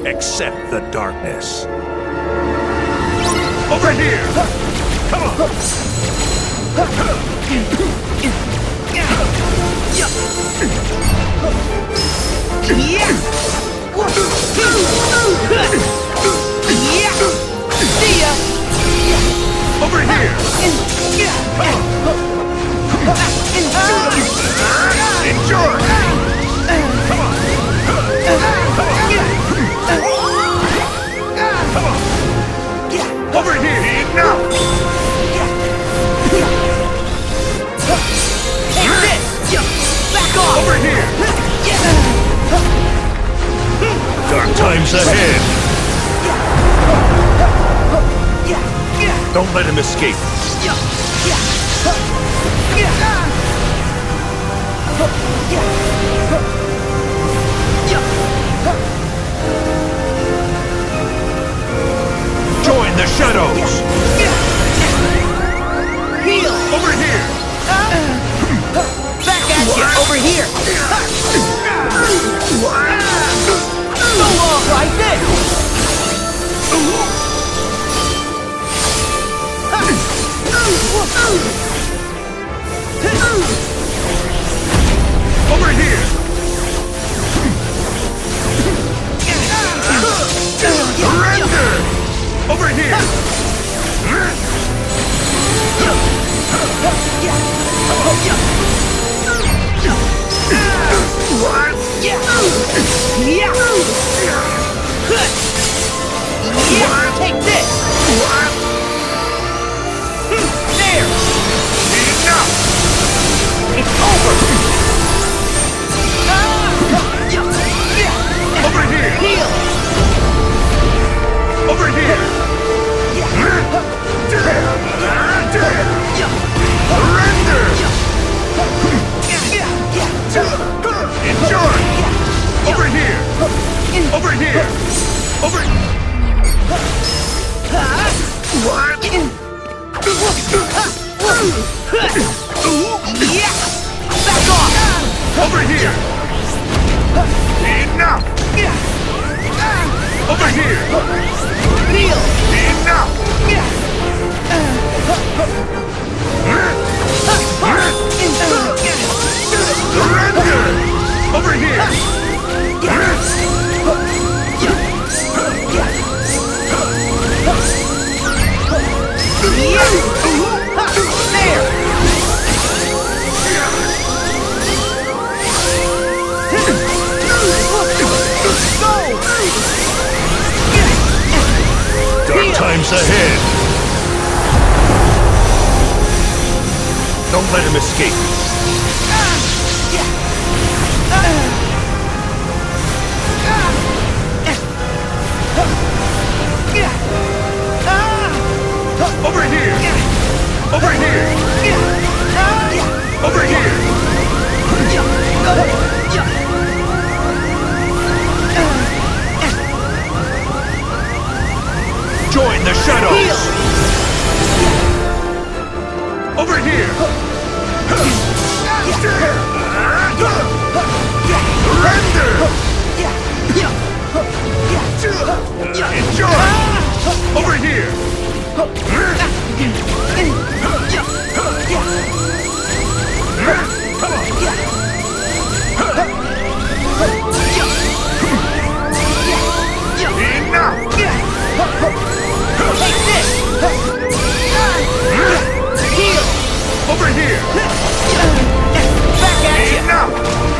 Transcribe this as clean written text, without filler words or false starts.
Accept the darkness. Over here! Come on! See ya! Over here! Enjoy! Come on! Come on! Over here! Now! Take this! Back off! Over here! Dark times ahead. Don't let him escape. Join the shadows. Heal! Over here! Back at you! Over here! So long like this! Over here! Surrender! Over here! Take this! There! Enough! It's over! Over here! Heal! Over here! Surrender! Enjoy! Over here! Over here! Over... Back off! Over here! Enough! Over here! Heal! Enough! Surrender! Over here! There! Dark times ahead. Don't let him escape. Over here! Over here! Over here! Join the shadows. Over here! Surrender! Enjoy! Over here! Enough! Take this! Heal! Over here! Back at you! Enough!